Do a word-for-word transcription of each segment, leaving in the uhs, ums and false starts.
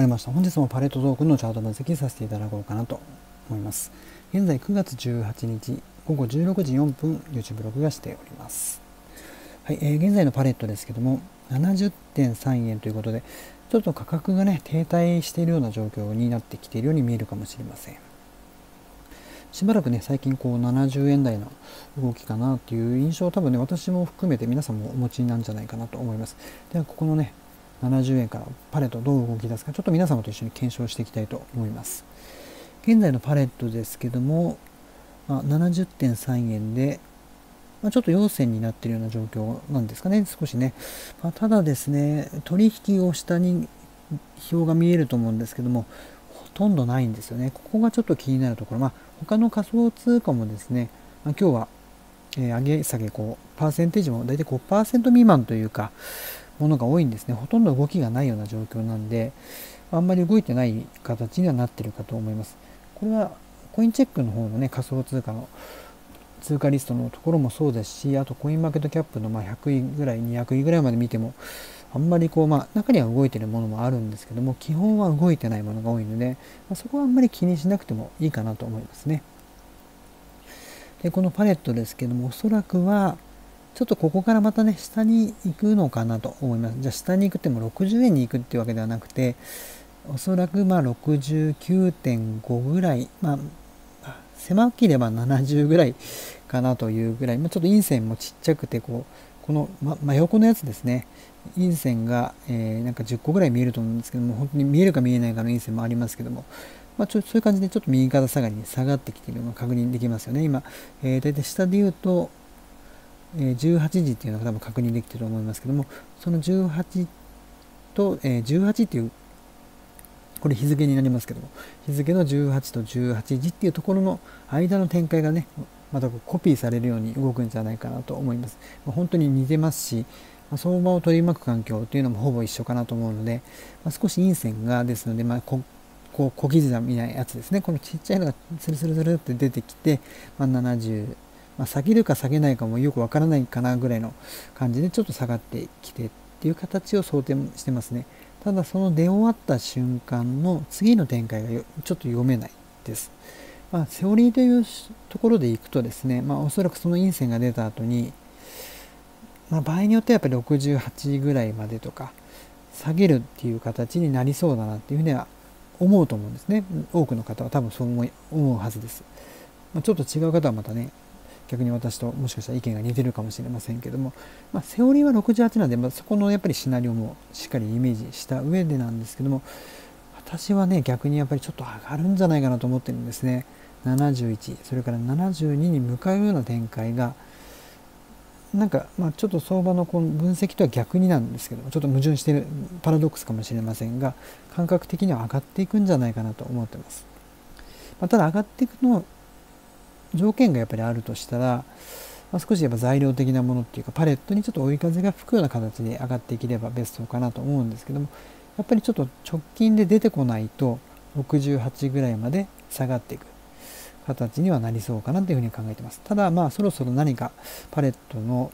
りました。本日もパレットトークンのチャート分析させていただこうかなと思います。現在くがつじゅうはちにちごごじゅうろくじよんぷん YouTube 録画しております。はい、えー、現在のパレットですけども ななじゅってんさんえんということで、ちょっと価格がね停滞しているような状況になってきているように見えるかもしれません。しばらくね最近こうななじゅうえん台の動きかなという印象を多分ね私も含めて皆さんもお持ちなんじゃないかなと思います。ではここのねななじゅうえんからパレットどう動き出すかちょっと皆様と一緒に検証していきたいと思います。現在のパレットですけども、まあ、ななじゅってんさんえんで、まあ、ちょっと陽線になっているような状況なんですかね、少しね。まあ、ただですね、取引を下に表が見えると思うんですけども、ほとんどないんですよね。ここがちょっと気になるところ。まあ、他の仮想通貨もですね、まあ、今日は、えー、上げ下げこう、パーセンテージも大体 ごパーセント 未満というか、ものが多いんですね。ほとんど動きがないような状況なんで、あんまり動いてない形にはなっているかと思います。これはコインチェックの方のね、仮想通貨の通貨リストのところもそうですし、あとコインマーケットキャップのまあひゃくいぐらい、にひゃくいぐらいまで見ても、あんまりこう、まあ中には動いているものもあるんですけども、基本は動いてないものが多いので、まあ、そこはあんまり気にしなくてもいいかなと思いますね。で、このパレットですけども、おそらくは、ちょっとここからまたね、下に行くのかなと思います。じゃあ下に行くってもろくじゅうえんに行くっていうわけではなくて、おそらくまあ ろくじゅうきゅうてんご ぐらい、まあ、狭ければななじゅうぐらいかなというぐらい、まあ、ちょっと陰線もちっちゃくて、こう、この、ま、真横のやつですね、陰線が、えー、なんかじゅっこぐらい見えると思うんですけども、本当に見えるか見えないかの陰線もありますけども、まあ、ちょそういう感じでちょっと右肩下がりに下がってきているのが確認できますよね。今、えー、大体下で言うと、じゅうはちじっていうのが多分確認できていると思いますけども、そのじゅうはちと、えー、じゅうはちっていう、これ日付になりますけども、日付のじゅうはちとじゅうはちじっていうところの間の展開がね、またコピーされるように動くんじゃないかなと思います。まあ、本当に似てますし、まあ、相場を取り巻く環境というのもほぼ一緒かなと思うので、まあ、少し陰線がですので、まあ、ここう小刻みなやつですね、このちっちゃいのがスルスルスルって出てきて、まあ、ななじゅう、まあ、下げるか下げないかもよくわからないかなぐらいの感じでちょっと下がってきてっていう形を想定してますね。ただその出終わった瞬間の次の展開がちょっと読めないです。まあ、セオリーというところでいくとですね、まあ、おそらくその陰線が出た後に、まあ、場合によってはやっぱりろくじゅうはちぐらいまでとか下げるっていう形になりそうだなっていうふうには思うと思うんですね。多くの方は多分そう思い思うはずです。まあ、ちょっと違う方はまたね、逆に私ともしかしたら意見が似てるかもしれませんけども、まあ、セオリーはろくじゅうはちなんで、まあ、そこのやっぱりシナリオもしっかりイメージした上でなんですけども、私はね逆にやっぱりちょっと上がるんじゃないかなと思ってるんですね。ななじゅういち、それからななじゅうにに向かうような展開がなんか、まあ、ちょっと相場のこの分析とは逆になんですけども、ちょっと矛盾しているパラドックスかもしれませんが、感覚的には上がっていくんじゃないかなと思ってます。まあ、ただ上がっていくの条件がやっぱりあるとしたら、まあ、少しやっぱ材料的なものっていうかパレットにちょっと追い風が吹くような形で上がっていければベストかなと思うんですけども、やっぱりちょっと直近で出てこないとろくじゅうはちぐらいまで下がっていく形にはなりそうかなというふうに考えています。ただまあそろそろ何かパレットの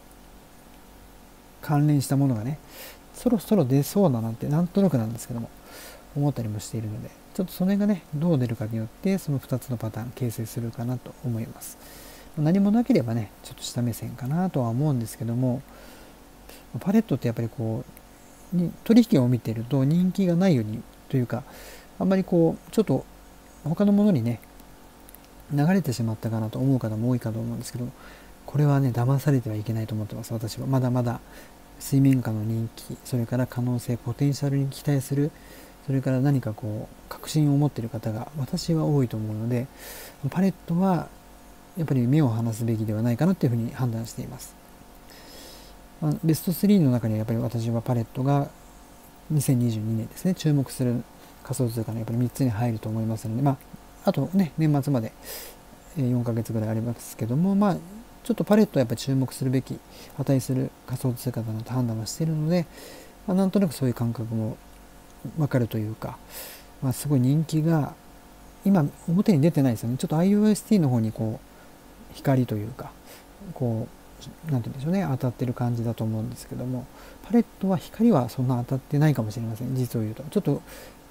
関連したものがねそろそろ出そうだなってなんとなくなんですけども思ったりもしているので、ちょっとそれがねどう出るかによってそのふたつのパターン形成するかなと思います。何もなければねちょっと下目線かなとは思うんですけども、パレットってやっぱりこうに取引を見てると人気がないようにというか、あんまりこうちょっと他のものにね流れてしまったかなと思う方も多いかと思うんですけど、これはね騙されてはいけないと思ってます。私はまだまだ水面下の人気、それから可能性ポテンシャルに期待する、それから何かこう確信を持っている方が私は多いと思うので、パレットはやっぱり目を離すべきではないかなというふうに判断しています。まあ、ベストスリーの中にはやっぱり私はパレットがにせんにじゅうにねんですね、注目する仮想通貨のやっぱりみっつに入ると思いますので、まあ、あとね年末までよんかげつぐらいありますけども、まあちょっとパレットはやっぱり注目するべき値する仮想通貨だなと判断はしているので、まあ、なんとなくそういう感覚も分かるというか、まあ、すごい人気が今表に出てないですよね。ちょっと アイオーエスティー の方にこう光というかこうなんて言うんでしょうね、当たってる感じだと思うんですけども、パレットは光はそんな当たってないかもしれません。実を言うとちょっと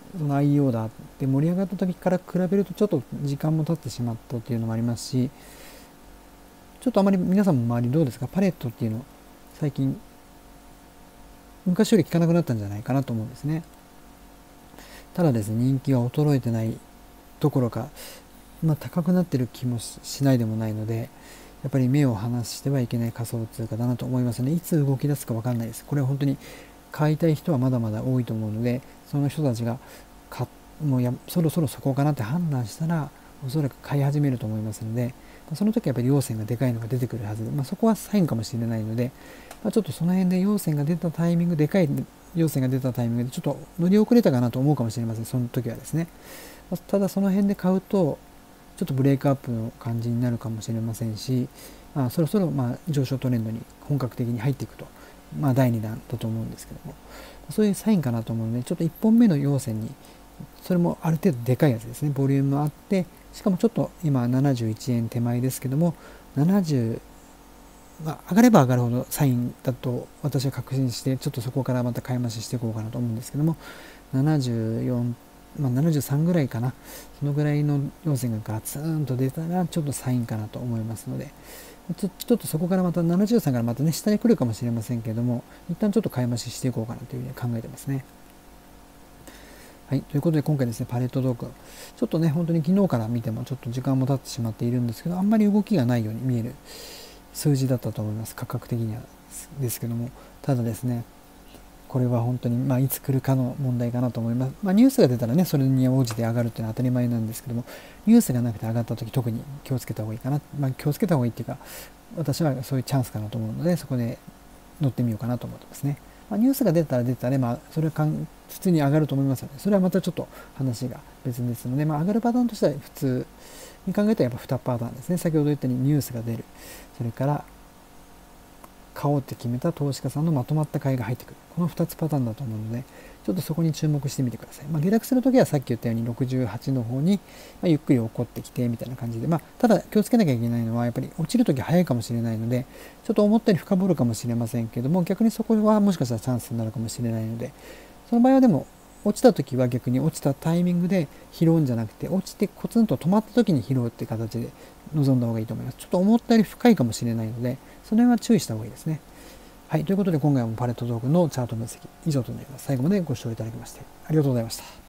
その アイイーオー だって盛り上がった時から比べるとちょっと時間も経ってしまったっていうのもありますし、ちょっとあまり皆さんも周りどうですか？パレットっていうの最近昔より聞かなくなったんじゃないかなと思うんですね。ただですね、人気は衰えてないどころか、まあ、高くなってる気もしないでもないので、やっぱり目を離してはいけない仮想通貨だなと思いますね。いつ動き出すか分かんないです。これは本当に買いたい人はまだまだ多いと思うので、その人たちが買もうやそろそろそこかなって判断したら、おそらく買い始めると思いますので、その時はやっぱり陽線がでかいのが出てくるはずで、まあ、そこはサインかもしれないので、まあ、ちょっとその辺で陽線が出たタイミング、でかい陽線が出たタイミングでちょっと乗り遅れたかなと思うかもしれません。その時はですね。ただその辺で買うとちょっとブレイクアップの感じになるかもしれませんし、まあ、そろそろまあ上昇トレンドに本格的に入っていくと、まあ、だいにだんだと思うんですけども、そういうサインかなと思うので、ちょっといっぽんめの陽線に、それもある程度でかいやつですね、ボリュームあって、しかもちょっと今ななじゅういちえん手前ですけども、ななじゅう、まあ、上がれば上がるほどサインだと私は確信して、ちょっとそこからまた買い増ししていこうかなと思うんですけども、ななじゅうよん、まあ、ななじゅうさんぐらいかな、そのぐらいの陽線がガツンと出たらちょっとサインかなと思いますので、ちょちょっとそこからまたななじゅうさんからまたね下に来るかもしれませんけれども、一旦ちょっと買い増ししていこうかなというふうに考えてますね。はい、ということで今回ですね、パレットトークン、ちょっとね、本当に昨日から見てもちょっと時間も経ってしまっているんですけど、あんまり動きがないように見える数字だったと思います、価格的にはですけども。ただですね、これは本当に、まあ、いつ来るかの問題かなと思います。まあ、ニュースが出たらね、それに応じて上がるっていうのは当たり前なんですけども、ニュースがなくて上がった時特に気をつけた方がいいかな。まあ、気をつけた方がいいっていうか、私はそういうチャンスかなと思うので、そこで乗ってみようかなと思ってますね。まあ、ニュースが出たら出たら、ね、まあ、それはかん普通に上がると思いますので、それはまたちょっと話が別ですので、まあ、上がるパターンとしては普通に考えたらやっぱにパターンですね。先ほど言ったようにニュースが出る。それから買おうって決めた投資家さんのまとまった買いが入ってくる。このふたつパターンだと思うので、ちょっとそこに注目してみてください。まあ、下落するときはさっき言ったようにろくじゅうはちの方に、まあ、ゆっくり起こってきてみたいな感じで、まあ、ただ気をつけなきゃいけないのは、やっぱり落ちるとき早いかもしれないので、ちょっと思ったより深掘るかもしれませんけども、逆にそこはもしかしたらチャンスになるかもしれないので、その場合はでも、落ちたときは逆に落ちたタイミングで拾うんじゃなくて、落ちてコツンと止まったときに拾うって形で臨んだ方がいいと思います。ちょっと思ったより深いかもしれないので、その辺は注意した方がいいですね。はい、ということで今回もパレットトークンのチャート分析以上となります。最後までご視聴いただきましてありがとうございました。